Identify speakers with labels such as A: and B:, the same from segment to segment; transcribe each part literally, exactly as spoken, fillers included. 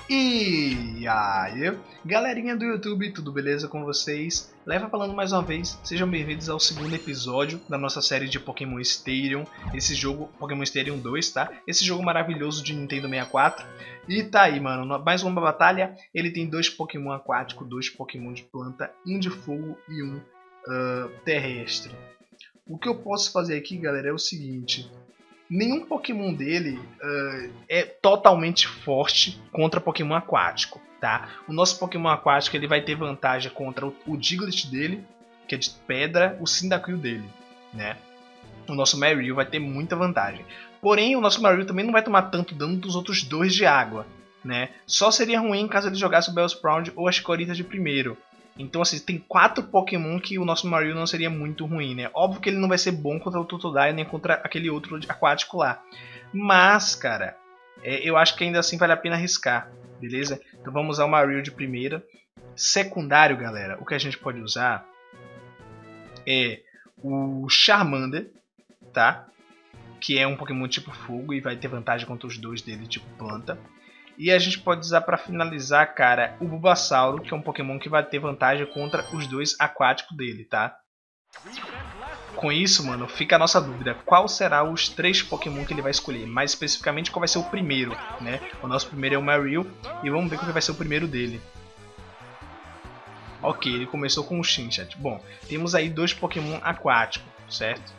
A: E aí, galerinha do YouTube, tudo beleza com vocês? Leva falando mais uma vez, sejam bem-vindos ao segundo episódio da nossa série de Pokémon Stadium. Esse jogo, Pokémon Stadium dois, tá? Esse jogo maravilhoso de Nintendo sessenta e quatro. E tá aí, mano, mais uma batalha. Ele tem dois Pokémon aquáticos, dois Pokémon de planta, um de fogo e um uh, terrestre. O que eu posso fazer aqui, galera, é o seguinte... Nenhum Pokémon dele uh, é totalmente forte contra Pokémon aquático, tá? O nosso Pokémon aquático ele vai ter vantagem contra o, o Diglett dele, que é de pedra, o Cyndaquil dele, né? O nosso Marill vai ter muita vantagem. Porém, o nosso Marill também não vai tomar tanto dano dos outros dois de água, né? Só seria ruim caso ele jogasse o Bellsprout ou a Chikorita de primeiro. Então, assim, tem quatro Pokémon que o nosso Marill não seria muito ruim, né? Óbvio que ele não vai ser bom contra o Totodile nem contra aquele outro aquático lá. Mas, cara, é, eu acho que ainda assim vale a pena arriscar, beleza? Então vamos usar o Marill de primeira. Secundário, galera, o que a gente pode usar é o Charmander, tá? Que é um Pokémon tipo fogo e vai ter vantagem contra os dois dele tipo planta. E a gente pode usar para finalizar, cara, o Bulbasauro, que é um Pokémon que vai ter vantagem contra os dois aquáticos dele, tá? Com isso, mano, fica a nossa dúvida. Qual será os três Pokémon que ele vai escolher? Mais especificamente, qual vai ser o primeiro, né? O nosso primeiro é o Marill e vamos ver qual vai ser o primeiro dele. Ok, ele começou com o Chinchat. Bom, temos aí dois Pokémon aquáticos, certo?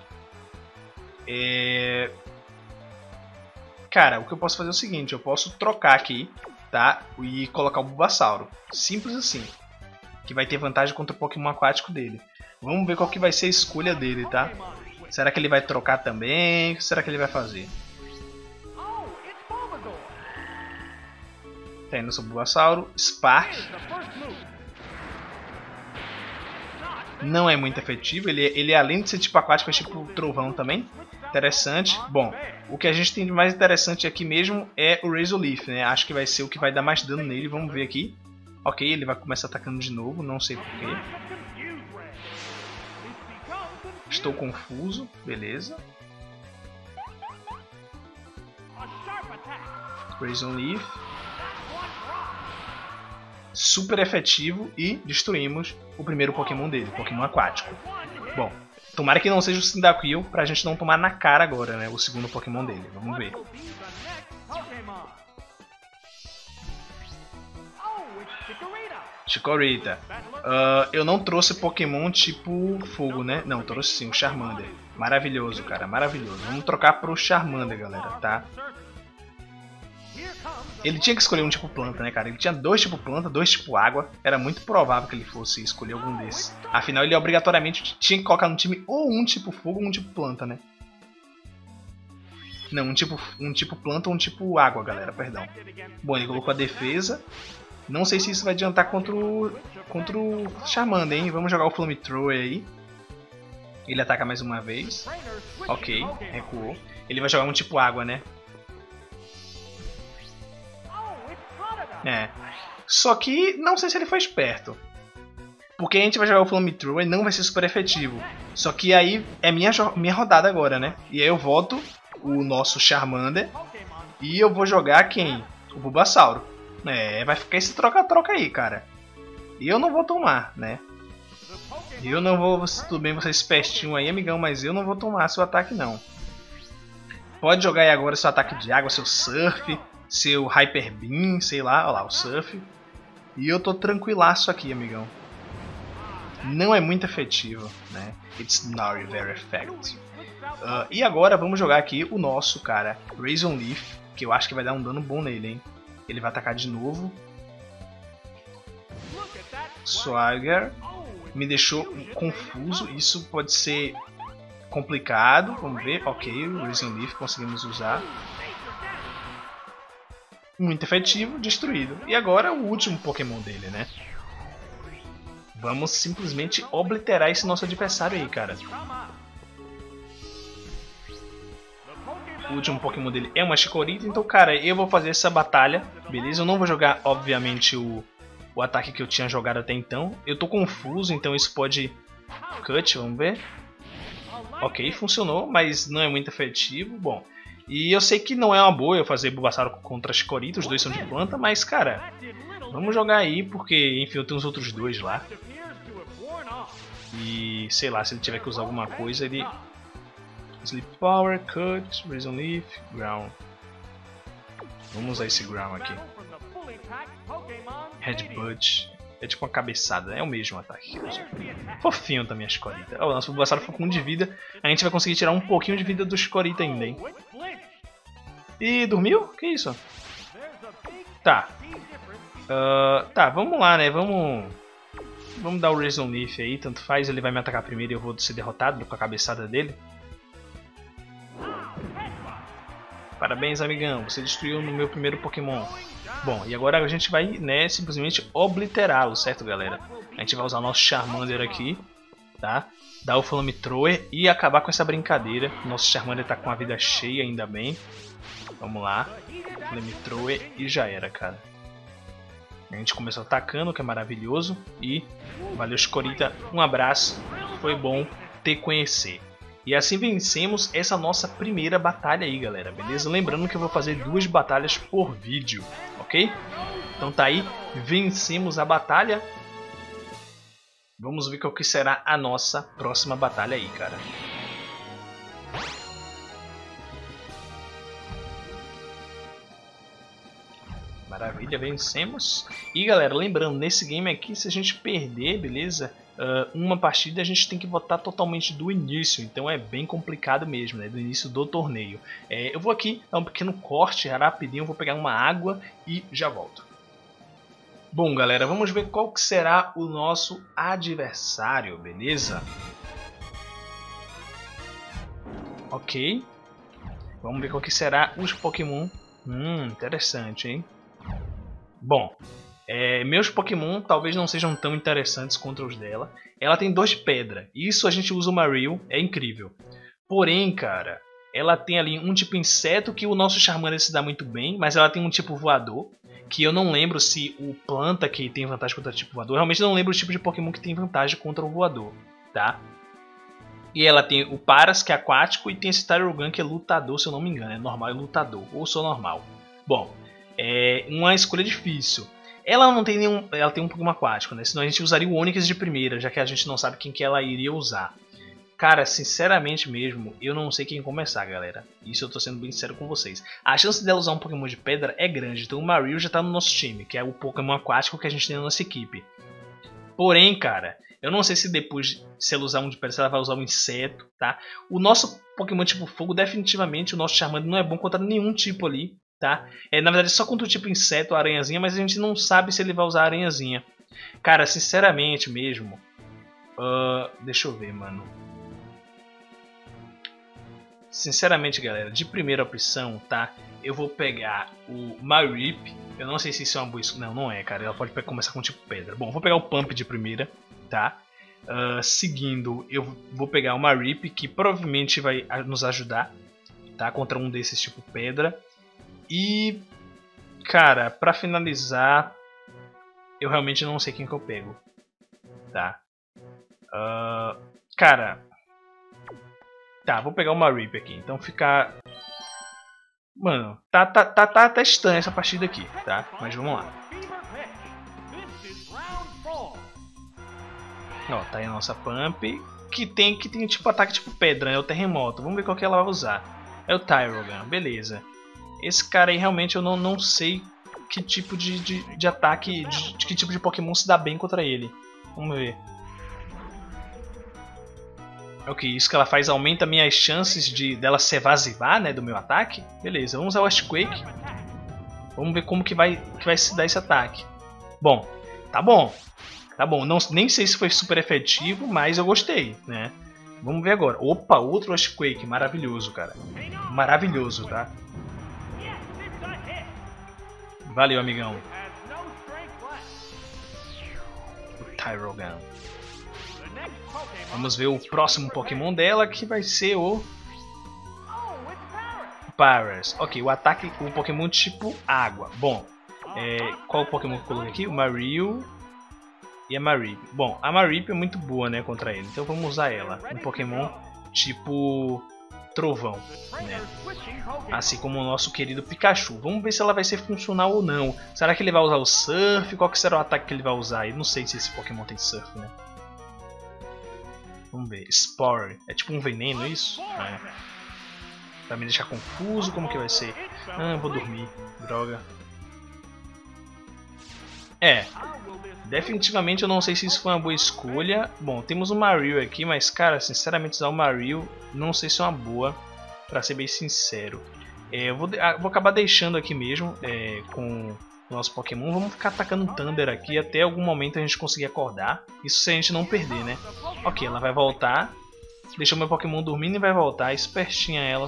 A: É... Cara, o que eu posso fazer é o seguinte, eu posso trocar aqui, tá? E colocar o Bulbasauro. Simples assim. Que vai ter vantagem contra o Pokémon aquático dele. Vamos ver qual que vai ser a escolha dele, tá? Será que ele vai trocar também? O que será que ele vai fazer? Tá indo o Bulbasauro. Spark. Não é muito efetivo. Ele, ele além de ser tipo aquático, é tipo trovão também. Interessante. Bom, o que a gente tem de mais interessante aqui mesmo é o Razor Leaf, né? Acho que vai ser o que vai dar mais dano nele. Vamos ver aqui. Ok, ele vai começar atacando de novo, não sei porquê. Estou confuso, beleza. Razor Leaf. Super efetivo e destruímos o primeiro Pokémon dele, Pokémon aquático. Bom. Tomara que não seja o Cyndaquil, pra gente não tomar na cara agora, né? O segundo Pokémon dele. Vamos ver. Chikorita. Uh, eu não trouxe Pokémon tipo fogo, né? Não, trouxe sim, o Charmander. Maravilhoso, cara, maravilhoso. Vamos trocar pro Charmander, galera, tá? Ele tinha que escolher um tipo planta, né, cara? Ele tinha dois tipo planta, dois tipo água. Era muito provável que ele fosse escolher algum desses. Afinal, ele obrigatoriamente tinha que colocar no time ou um tipo fogo ou um tipo planta, né? Não, um tipo, um tipo planta ou um tipo água, galera, perdão. Bom, ele colocou a defesa. Não sei se isso vai adiantar contra o, contra o Charmander, hein? Vamos jogar o Flamethrower aí. Ele ataca mais uma vez. Ok, recuou. Ele vai jogar um tipo água, né? É. Só que não sei se ele foi esperto. Porque a gente vai jogar o Flamethrower e não vai ser super efetivo. Só que aí é minha, minha rodada agora, né? E aí eu voto o nosso Charmander. E eu vou jogar quem? O Bulbasauro. É, vai ficar esse troca-troca aí, cara. E eu não vou tomar, né? Eu não vou... Tudo bem, você é espertinho aí, amigão. Mas eu não vou tomar seu ataque, não. Pode jogar aí agora seu ataque de água, seu Surf... Seu Hyper Beam, sei lá, olha lá, o Surf. E eu tô tranquilaço aqui, amigão. Não é muito efetivo, né? It's not very effective. Uh, e agora vamos jogar aqui o nosso, cara, Razor Leaf, que eu acho que vai dar um dano bom nele, hein? Ele vai atacar de novo. Swagger. Me deixou confuso, isso pode ser complicado. Vamos ver, ok, o Razor Leaf conseguimos usar. Muito efetivo, destruído. E agora o último Pokémon dele, né? Vamos simplesmente obliterar esse nosso adversário aí, cara. O último Pokémon dele é uma Chikorita, então, cara, eu vou fazer essa batalha, beleza? Eu não vou jogar, obviamente, o, o ataque que eu tinha jogado até então. Eu tô confuso, então isso pode... Cut, vamos ver. Ok, funcionou, mas não é muito efetivo. Bom, E eu sei que não é uma boa eu fazer Bulbasaur contra Chikorita, os dois são de planta, mas cara, vamos jogar aí porque, enfim, eu tenho os outros dois lá. E sei lá, se ele tiver que usar alguma coisa, ele... Sleep Power, Cut, Reason Leaf, Ground. Vamos usar esse Ground aqui. Headbutt. É tipo uma cabeçada, é o mesmo ataque. Fofinho também a Chikorita. Oh, nosso Bulbasaur ficou com um de vida. A gente vai conseguir tirar um pouquinho de vida do Chikorita ainda, hein? E dormiu? Que isso? Tá. Uh, tá, vamos lá, né? Vamos... Vamos dar o Reason Leaf aí, tanto faz. Ele vai me atacar primeiro e eu vou ser derrotado com a cabeçada dele. Parabéns, amigão. Você destruiu no meu primeiro Pokémon. Bom, e agora a gente vai, né, simplesmente obliterá-lo, certo, galera? A gente vai usar o nosso Charmander aqui, tá? Dar o Flamethrower e acabar com essa brincadeira. Nosso Charmander tá com a vida cheia, ainda bem. Vamos lá. Flamethrower e já era, cara. A gente começou atacando, que é maravilhoso. E valeu, Chikorita. Um abraço. Foi bom te conhecer. E assim vencemos essa nossa primeira batalha aí, galera, beleza? Lembrando que eu vou fazer duas batalhas por vídeo, ok? Então tá aí, vencemos a batalha. Vamos ver qual que será a nossa próxima batalha aí, cara. Maravilha, vencemos. E galera, lembrando, nesse game aqui, se a gente perder, beleza? Uh, uma partida a gente tem que votar totalmente do início, então é bem complicado mesmo, né? Do início do torneio. É, eu vou aqui dar um pequeno corte rapidinho, vou pegar uma água e já volto. Bom galera, vamos ver qual que será o nosso adversário, beleza? Ok. Vamos ver qual que será os Pokémon. Hum, interessante, hein? Bom, é, meus Pokémon talvez não sejam tão interessantes contra os dela. Ela tem dois de pedra. Isso a gente usa o Marill, é incrível. Porém, cara, ela tem ali um tipo inseto que o nosso Charmander se dá muito bem, mas ela tem um tipo voador, que eu não lembro se o planta que tem vantagem contra o tipo voador. Realmente não lembro o tipo de Pokémon que tem vantagem contra o voador, tá? E ela tem o Paras, que é aquático, e tem esse Tyrogun, que é lutador, se eu não me engano. É normal e lutador, ou só normal. Bom, é uma escolha difícil. Ela não tem nenhum, ela tem um Pokémon aquático, né? Senão a gente usaria o Onix de primeira, já que a gente não sabe quem que ela iria usar. Cara, sinceramente mesmo, eu não sei quem começar, galera. Isso eu tô sendo bem sincero com vocês. A chance dela usar um Pokémon de pedra é grande, então o Marill já tá no nosso time, que é o Pokémon aquático que a gente tem na nossa equipe. Porém, cara, eu não sei se depois, se ela usar um de pedra, se ela vai usar um inseto, tá? O nosso Pokémon tipo fogo, definitivamente, o nosso Charmander não é bom contra nenhum tipo ali. Tá? É, na verdade só contra o tipo inseto, aranhazinha, mas a gente não sabe se ele vai usar aranhazinha. Cara, sinceramente mesmo, uh, deixa eu ver, mano. Sinceramente, galera, de primeira opção, tá? Eu vou pegar o Mareep. Eu não sei se isso é uma boa escolha. Não, não é, cara. Ela pode começar com tipo pedra. Bom, vou pegar o Pump de primeira, tá? Uh, seguindo, eu vou pegar o Mareep, que provavelmente vai nos ajudar, tá? Contra um desses tipo pedra. E, cara, pra finalizar, eu realmente não sei quem que eu pego, tá? Uh, cara, tá, vou pegar o Mareep aqui, então ficar... Mano, tá, tá, tá, tá, tá estranha essa partida aqui, tá? Mas vamos lá. Ó, tá aí a nossa Pump, que tem, que tem tipo ataque tipo pedra, né? O terremoto, vamos ver qual que ela vai usar. É o Tyrogun, beleza. Esse cara aí realmente eu não, não sei que tipo de, de, de ataque, de, de que tipo de Pokémon se dá bem contra ele. Vamos ver. Ok, isso que ela faz aumenta minhas chances de dela se evasivar, né, do meu ataque. Beleza, vamos usar o Earthquake. Vamos ver como que vai, que vai se dar esse ataque. Bom, tá bom. Tá bom, não, nem sei se foi super efetivo, mas eu gostei, né. Vamos ver agora. Opa, outro Earthquake, maravilhoso, cara. Maravilhoso, tá? Valeu, amigão. O Tyrogun. Vamos ver o próximo Pokémon dela, que vai ser o Paras. Ok, o ataque, o Pokémon tipo água. Bom, é, qual o Pokémon que eu coloquei aqui? O Marill e a Mareep. Bom, a Mareep é muito boa, né, contra ele. Então vamos usar ela. Um Pokémon tipo trovão, né? Assim como o nosso querido Pikachu. Vamos ver se ela vai ser funcional ou não. Será que ele vai usar o Surf? Qual que será o ataque que ele vai usar? Eu não sei se esse Pokémon tem Surf, né? Vamos ver. Spore. É tipo um veneno isso? É. Vai me deixar confuso? Como que vai ser? Ah, vou dormir. Droga. É. Definitivamente eu não sei se isso foi uma boa escolha. Bom, temos o Marill aqui, mas cara, sinceramente usar o Marill não sei se é uma boa, pra ser bem sincero. É, eu vou, vou acabar deixando aqui mesmo é, com o nosso Pokémon. Vamos ficar atacando Thunder aqui até algum momento a gente conseguir acordar. Isso se a gente não perder, né? Ok, ela vai voltar. Deixou meu Pokémon dormindo e vai voltar. Espertinha ela.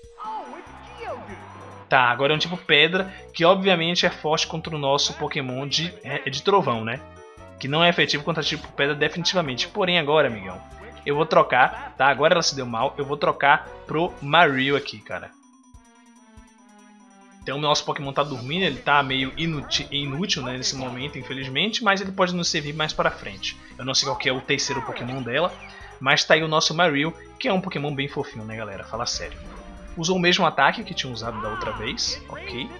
A: Tá, agora é um tipo pedra, que obviamente é forte contra o nosso Pokémon de, é, de trovão, né? Que não é efetivo contra tipo pedra definitivamente. Porém agora, amigão, eu vou trocar, tá? Agora ela se deu mal, eu vou trocar pro Marill aqui, cara. Então o nosso Pokémon tá dormindo, ele tá meio inútil, inútil né, nesse momento, infelizmente, mas ele pode nos servir mais pra frente. Eu não sei qual que é o terceiro Pokémon dela, mas tá aí o nosso Marill, que é um Pokémon bem fofinho, né, galera? Fala sério. Usou o mesmo ataque que tinha usado da outra vez, ok.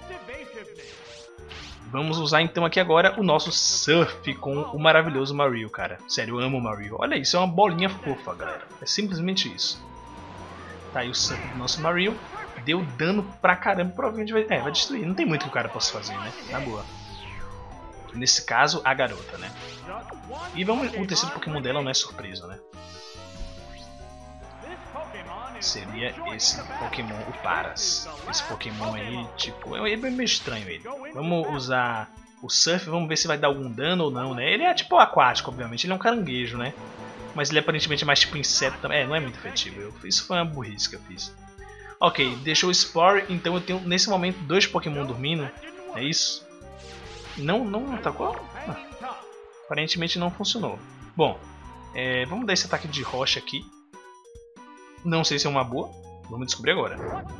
A: Vamos usar então aqui agora o nosso Surf com o maravilhoso Marill, cara. Sério, eu amo o Marill. Olha isso, é uma bolinha fofa, galera. É simplesmente isso. Tá aí o Surf do nosso Marill. Deu dano pra caramba, provavelmente vai, é, vai destruir. Não tem muito que o cara possa fazer, né? Na boa. Nesse caso, a garota, né? E vamos, o terceiro Pokémon dela não é surpresa, né? Seria esse Pokémon, o Paras. Esse Pokémon aí, tipo, é bem meio estranho ele. Vamos usar o Surf, vamos ver se vai dar algum dano ou não, né? Ele é tipo aquático, obviamente, ele é um caranguejo, né? Mas ele aparentemente é mais tipo inseto também. É, não é muito efetivo. Eu, isso foi uma burrice que eu fiz. Ok, deixou o Spore, então eu tenho nesse momento dois Pokémon dormindo. É isso? Não, não atacou? Ah, aparentemente não funcionou. Bom, é, vamos dar esse ataque de rocha aqui. Não sei se é uma boa. Vamos descobrir agora.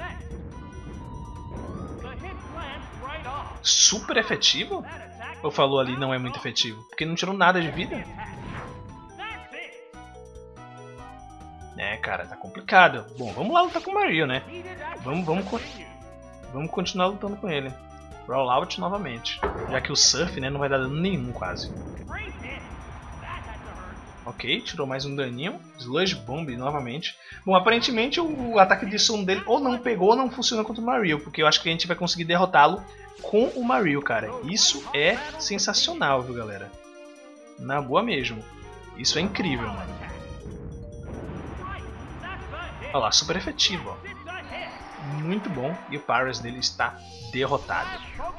A: Super efetivo? Ou falou ali não é muito efetivo? Porque não tirou nada de vida? É, cara, tá complicado. Bom, vamos lá lutar com o Marill, né? Vamos, vamos, vamos continuar lutando com ele. Rollout novamente. Já que o Surf, né, não vai dar dano nenhum quase. Ok, tirou mais um daninho. Sludge Bomb novamente. Bom, aparentemente o ataque de som dele ou não pegou ou não funciona contra o Marill. Porque eu acho que a gente vai conseguir derrotá-lo com o Marill, cara. Isso é sensacional, viu, galera? Na boa mesmo. Isso é incrível, mano. Olha lá, super efetivo, ó. Muito bom. E o Paras dele está derrotado.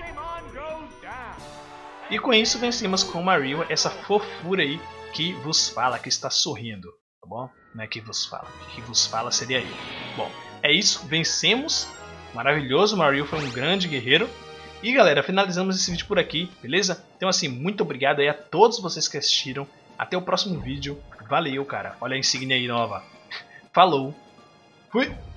A: E com isso vencemos com o Marill essa fofura aí que vos fala, que está sorrindo, tá bom? Não é que vos fala, que vos fala seria eu. Bom, é isso, vencemos. Maravilhoso, o Marill foi um grande guerreiro. E galera, finalizamos esse vídeo por aqui, beleza? Então assim, muito obrigado aí a todos vocês que assistiram. Até o próximo vídeo. Valeu, cara. Olha a insígnia aí nova. Falou. Fui.